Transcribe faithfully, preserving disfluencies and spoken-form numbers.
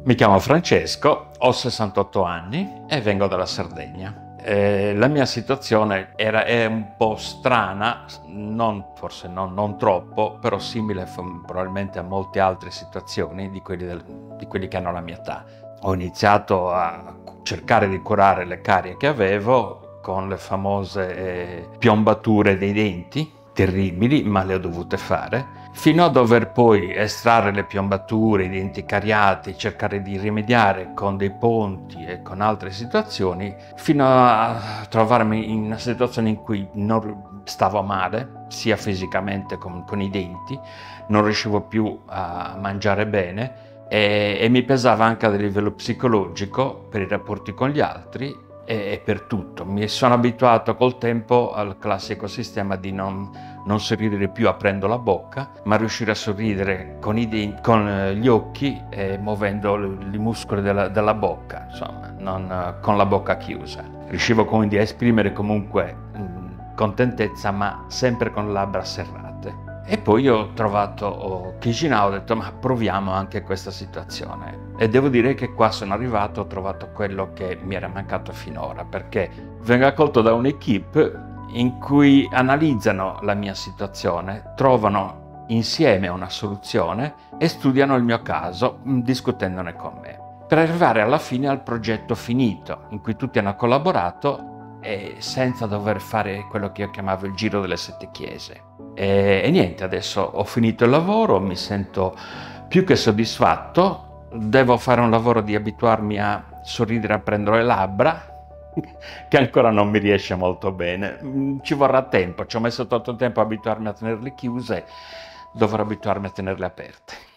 Mi chiamo Francesco, ho sessantotto anni e vengo dalla Sardegna. Eh, la mia situazione era, è un po' strana, non, forse non, non troppo, però simile probabilmente a molte altre situazioni di quelli, del, di quelli che hanno la mia età. Ho iniziato a cercare di curare le carie che avevo con le famose eh, piombature dei denti, terribili, ma le ho dovute fare, fino a dover poi estrarre le piombature, i denti cariati, cercare di rimediare con dei ponti e con altre situazioni, fino a trovarmi in una situazione in cui non stavo male, sia fisicamente con, con i denti, non riuscivo più a mangiare bene e, e mi pesava anche a livello psicologico per i rapporti con gli altri e per tutto. Mi sono abituato col tempo al classico sistema di non, non sorridere più aprendo la bocca, ma riuscire a sorridere con, i denti, con gli occhi e muovendo i muscoli della, della bocca, insomma, non con la bocca chiusa. Riuscivo quindi a esprimere comunque mh, contentezza, ma sempre con le labbra serrate. E poi ho trovato Chisinau, ho detto ma proviamo anche questa situazione e devo dire che qua sono arrivato, ho trovato quello che mi era mancato finora, perché vengo accolto da un'equipe in cui analizzano la mia situazione, trovano insieme una soluzione e studiano il mio caso discutendone con me, per arrivare alla fine al progetto finito in cui tutti hanno collaborato e senza dover fare quello che io chiamavo il giro delle sette chiese. E, e niente, adesso ho finito il lavoro, mi sento più che soddisfatto, devo fare un lavoro di abituarmi a sorridere aprendo le labbra, che ancora non mi riesce molto bene, ci vorrà tempo, ci ho messo tanto tempo a abituarmi a tenerle chiuse, dovrò abituarmi a tenerle aperte.